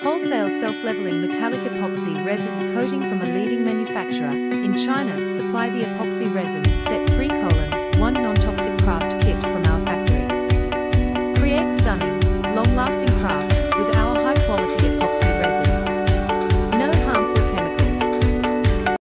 Wholesale self-leveling metallic epoxy resin coating from a leading manufacturer in China. Supply the epoxy resin set 3:1 non-toxic craft kit from our factory. Create stunning, long-lasting